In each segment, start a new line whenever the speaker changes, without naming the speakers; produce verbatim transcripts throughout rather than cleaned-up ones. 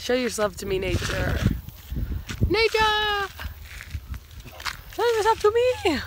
Show yourself to me, nature. Nature! Show yourself to me!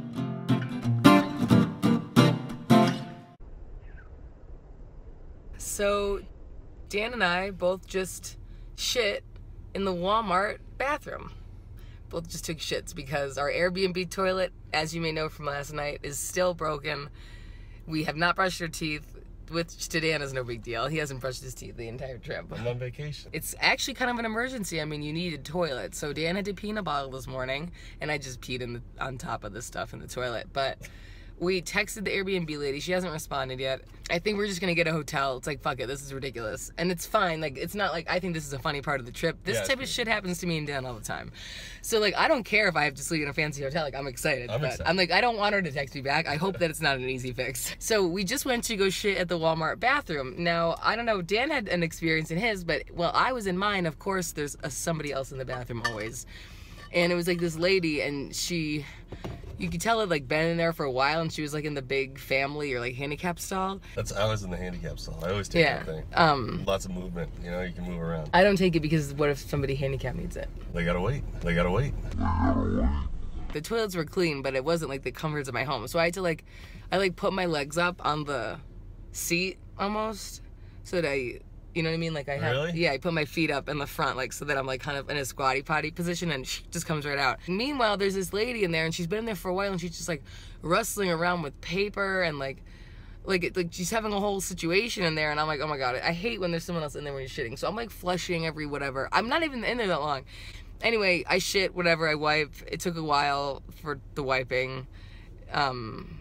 So, Dan and I both just shit in the Walmart bathroom. Both just took shits because our Airbnb toilet, as you may know from last night, is still broken. We have not brushed our teeth, which to Dan is no big deal. He hasn't brushed his teeth the entire trip.
I'm on vacation.
It's actually kind of an emergency. I mean, you need a toilet. So Dan had to pee in a bottle this morning, and I just peed in the, on top of the stuff in the toilet. But we texted the Airbnb lady. She hasn't responded yet. I think we're just going to get a hotel. It's like, fuck it. This is ridiculous. And it's fine. Like, it's not like, I think this is a funny part of the trip. This
Yeah,
type of shit happens to me and Dan all the time. So, like, I don't care if I have to sleep in a fancy hotel. Like, I'm excited.
I'm
but
excited.
I'm like, I don't want her to text me back. I hope that it's not an easy fix. So, we just went to go shit at the Walmart bathroom. Now, I don't know. Dan had an experience in his, but, well, I was in mine. Of course, there's a, somebody else in the bathroom always. And it was like this lady, and she... You could tell it like been in there for a while, and she was like in the big family or like handicap stall.
That's I was in the handicap stall. I always take
Yeah.
that thing.
Um,
Lots of movement. You know, you can move around.
I don't take it because what if somebody handicapped needs it?
They gotta wait. They gotta wait.
The toilets were clean, but it wasn't like the comforts of my home. So I had to like, I like put my legs up on the seat almost, so that I, you know what I mean? Like I have,
Really?
yeah, I put my feet up in the front, like so that I'm like kind of in a squatty potty position, and she just comes right out. Meanwhile, there's this lady in there, and she's been in there for a while, and she's just like rustling around with paper and like, like, like she's having a whole situation in there, and I'm like, oh my god, I hate when there's someone else in there when you're shitting. So I'm like flushing every whatever. I'm not even in there that long. Anyway, I shit, whatever, I wipe. It took a while for the wiping. Um...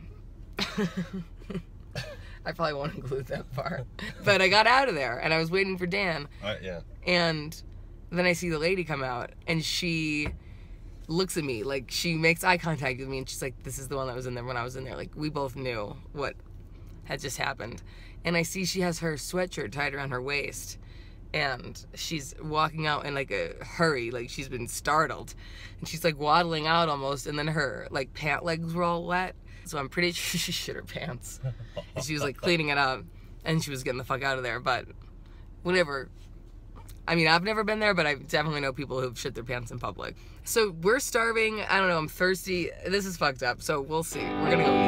I probably won't include that part. But I got out of there, and I was waiting for Dan.
Uh, yeah.
And then I see the lady come out, and she looks at me, like, she makes eye contact with me, and she's like, this is the one that was in there when I was in there. Like, we both knew what had just happened. And I see she has her sweatshirt tied around her waist, and she's walking out in, like, a hurry, like, she's been startled. And she's, like, waddling out almost, and then her, like, pant legs were all wet. So I'm pretty sure she shit her pants. And she was like cleaning it up, and she was getting the fuck out of there. But whatever. I mean, I've never been there, but I definitely know people who've shit their pants in public. So we're starving. I don't know. I'm thirsty. This is fucked up. So we'll see. We're gonna go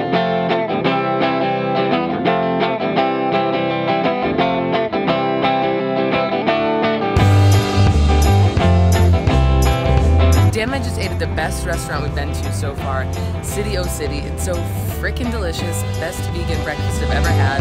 eat. Dan and I just ate at the best restaurant we've been to so far, City O City. It's so freaking delicious. Best vegan breakfast I've ever had.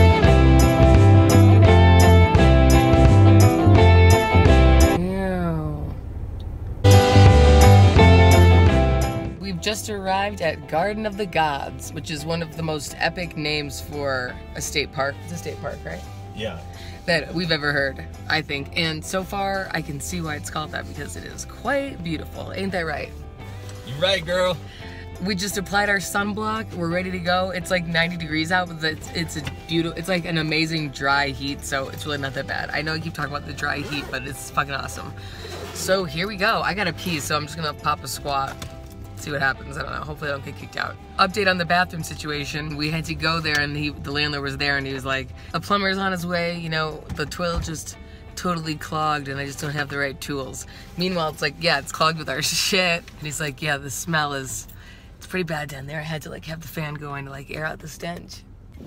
Ew. We've just arrived at Garden of the Gods, which is one of the most epic names for a state park. It's a state park, right?
Yeah.
That we've ever heard, I think. And so far, I can see why it's called that, because it is quite beautiful. Ain't that right?
You right, girl.
We just applied our sunblock. We're ready to go. It's like ninety degrees out, but it's, it's a beautiful, it's like an amazing dry heat, so it's really not that bad. I know I keep talking about the dry heat, but it's fucking awesome. So here we go. I gotta pee, so I'm just gonna pop a squat. See what happens. I don't know. Hopefully I don't get kicked out. Update on the bathroom situation. We had to go there, and he, the landlord was there, and he was like, a plumber's on his way. You know, the toilet just totally clogged, and I just don't have the right tools. Meanwhile, it's like, yeah, it's clogged with our shit. And he's like, yeah, the smell is, it's pretty bad down there. I had to like have the fan going to like air out the stench.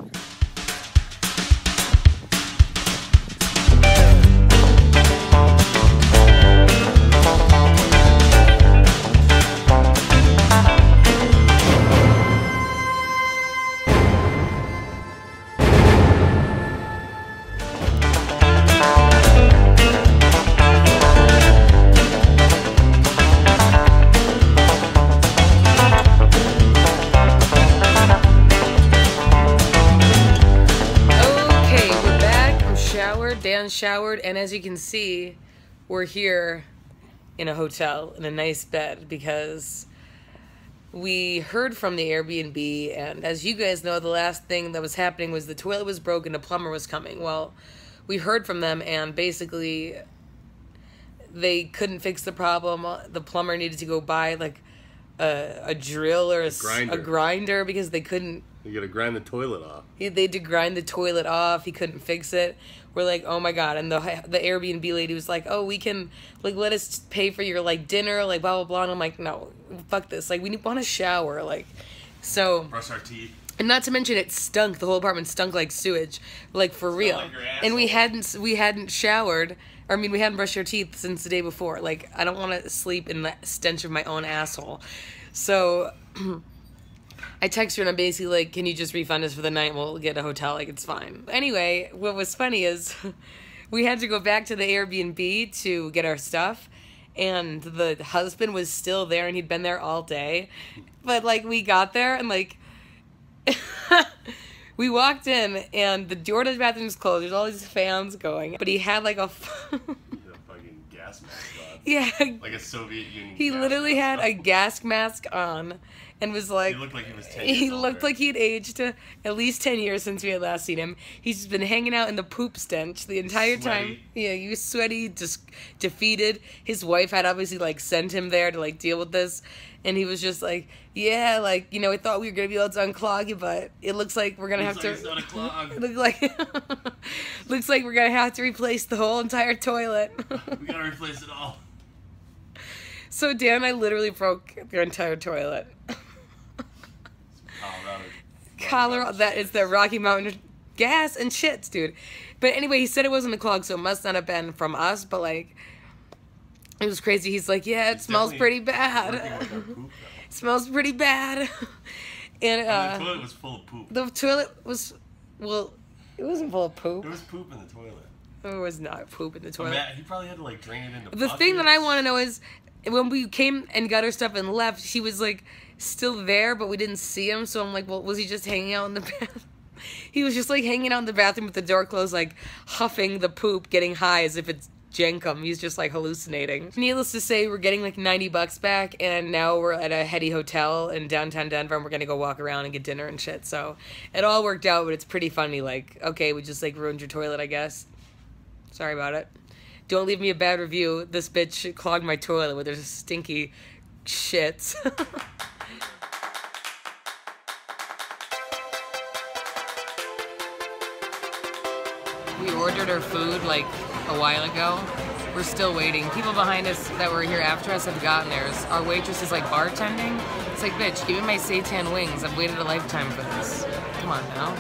Dan showered, and as you can see, we're here in a hotel in a nice bed because we heard from the Airbnb, and as you guys know, the last thing that was happening was the toilet was broken, a plumber was coming. Well, we heard from them, and basically they couldn't fix the problem. The plumber needed to go buy like a, a drill or a,
a grinder.
a grinder because they couldn't
You gotta grind the toilet off.
He, they did grind the toilet off. He couldn't fix it. We're like, oh my god. And the the Airbnb lady was like, oh, we can, like, let us pay for your, like, dinner, like, blah, blah, blah. And I'm like, no, fuck this. Like, we want a shower, like, so.
Brush our teeth.
And not to mention, it stunk. The whole apartment stunk like sewage, like, for real.
Like your
and we
asshole.
hadn't, we hadn't showered, or I mean, we hadn't brushed our teeth since the day before. Like, I don't want to sleep in the stench of my own asshole. So I text her and I'm basically like, can you just refund us for the night? We'll get a hotel, like, it's fine. Anyway, what was funny is we had to go back to the Airbnb to get our stuff, and the husband was still there, and he'd been there all day. But, like, we got there, and, like, we walked in, and the door to the bathroom was closed. There's all these fans going. But he had, like, a...
fucking gas mask on.
Yeah.
Like a Soviet Union
He
gas
literally
mask
had a gas mask on. And was like,
he looked like he was ten years
he
older.
looked like he'd aged uh, at least ten years since we had last seen him. He's just been hanging out in the poop stench the entire
Sweaty.
time. Yeah, he was sweaty, just defeated. His wife had obviously, like, sent him there to, like, deal with this. And he was just like, yeah, like, you know, we thought we were going to be able to unclog it, but it looks like we're going to have
Looks
to...
like it's not a clog.
Look like, looks like we're going to have to replace the whole entire toilet.
We gotta replace it all.
So Dan and I literally broke the entire toilet.
Colorado.
Colorado, that is the Rocky Mountain gas and shits, dude. But anyway, he said it wasn't a clog, so it must not have been from us, but, like, it was crazy. He's like, yeah, it
It's
smells pretty
definitely
bad.
working with our poop, though.
It smells pretty bad. And, uh,
And the toilet was full of poop.
the toilet was, well, it wasn't full of poop.
There was poop in the toilet.
There was not poop in the
But
toilet.
Matt, he probably had to, like, drain it into
The thing that I
buckets.
want to know is, when we came and got our stuff and left, he was, like, still there, but we didn't see him. So I'm like, well, was he just hanging out in the bathroom? He was just, like, hanging out in the bathroom with the door closed, like, huffing the poop, getting high as if it's jenkum. He's just, like, hallucinating. Needless to say, we're getting, like, ninety bucks back, and now we're at a heady hotel in downtown Denver, and we're gonna go walk around and get dinner and shit. So it all worked out, but it's pretty funny. Like, okay, we just, like, ruined your toilet, I guess. Sorry about it. Don't leave me a bad review. This bitch clogged my toilet with her stinky shits. We ordered our food like a while ago. We're still waiting. People behind us that were here after us have gotten theirs. Our waitress is, like, bartending. It's like, bitch, give me my seitan wings. I've waited a lifetime for this. Come on now.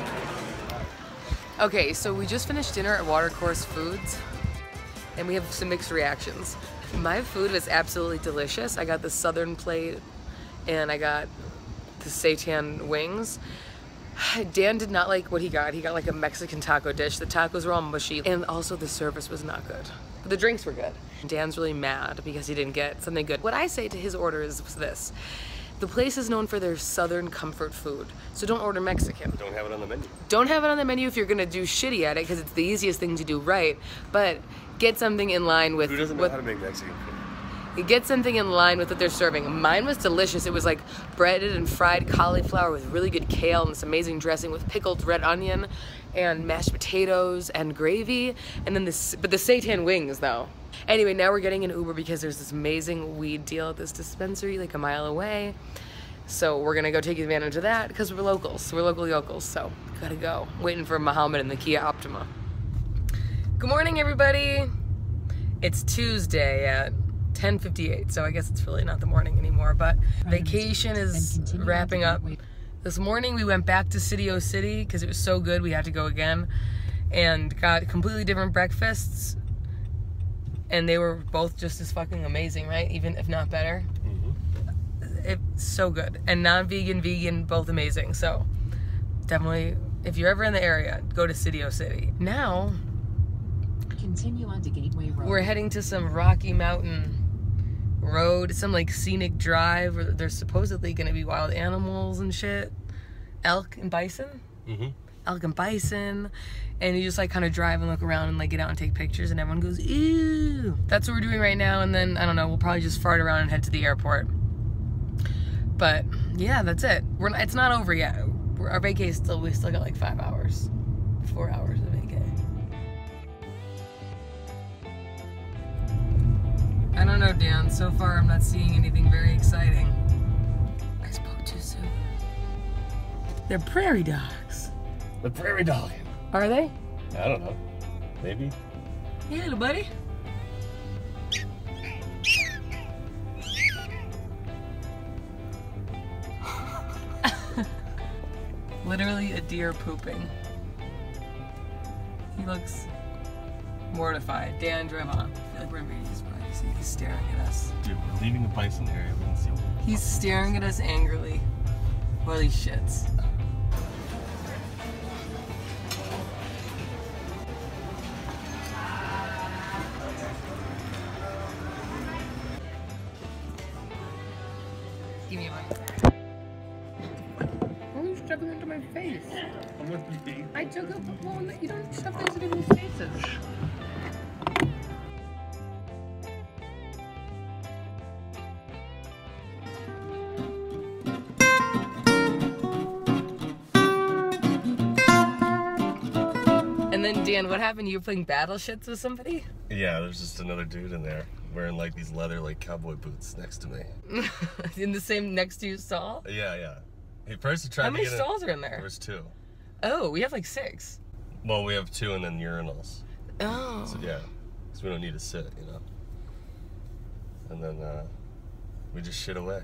Okay, so we just finished dinner at Watercourse Foods, and we have some mixed reactions. My food was absolutely delicious. I got the southern plate, and I got the seitan wings. Dan did not like what he got. He got, like, a Mexican taco dish. The tacos were all mushy, and also the service was not good. But the drinks were good. Dan's really mad because he didn't get something good. What I say to his order is this. The place is known for their southern comfort food, so don't order Mexican.
Don't have it on the menu.
Don't have it on the menu if you're gonna do shitty at it, because it's the easiest thing to do right, but get something in line with
Who doesn't know
what,
how to make Mexican food?
get something in line with what they're serving. Mine was delicious. It was like breaded and fried cauliflower with really good kale and this amazing dressing with pickled red onion and mashed potatoes and gravy, and then this, but the seitan wings though. Anyway, now we're getting an Uber because there's this amazing weed deal at this dispensary like a mile away. So we're gonna go take advantage of that because we're locals. We're local yokels, so gotta go. Waiting for Muhammad and the Kia Optima. Good morning, everybody. It's Tuesday at ten fifty-eight, so I guess it's really not the morning anymore, but vacation is wrapping up. This morning we went back to City O City because it was so good we had to go again, and got completely different breakfasts, and they were both just as fucking amazing, right? Even if not better. Mm-hmm. It's so good. And non-vegan, vegan, both amazing. So definitely, if you're ever in the area, go to City O City. Now,
continue on to Gateway Road.
We're heading to some Rocky Mountain road, some like scenic drive where there's supposedly going to be wild animals and shit. Elk and bison?
Mm-hmm.
Elk and bison. And you just like kind of drive and look around and like get out and take pictures, and everyone goes, ew. That's what we're doing right now, and then, I don't know, we'll probably just fart around and head to the airport. But yeah, that's it. We're not, it's not over yet. We're, our vacay is still, we still got like five hours. Four hours of vacay. I don't know, Dan. So far, I'm not seeing anything very exciting. I spoke too soon. They're prairie dogs.
The prairie dog.
Are they?
I don't know. Maybe.
Hey, little buddy. Literally a deer pooping. He looks mortified. Dan, drive on. I feel like we're in Vegas, but I see he's staring at us.
Dude, we're leaving the bison area. We can see what
He's staring at us angrily while he shits. Give me a mic. Why are you shoving into my face?
I'm with you.
I took a well, you don't shove things into people's faces. And then Dan, what happened? You were playing battle shits with somebody?
Yeah, there's just another dude in there wearing like these leather like cowboy boots next to me.
In the same next to you stall?
Yeah, yeah. He first he tried
How
to
many
get
stalls
in.
are in there?
There's two.
Oh, we have like six.
Well, we have two and then urinals.
Oh.
So yeah, because we don't need to sit, you know. And then uh, we just shit away.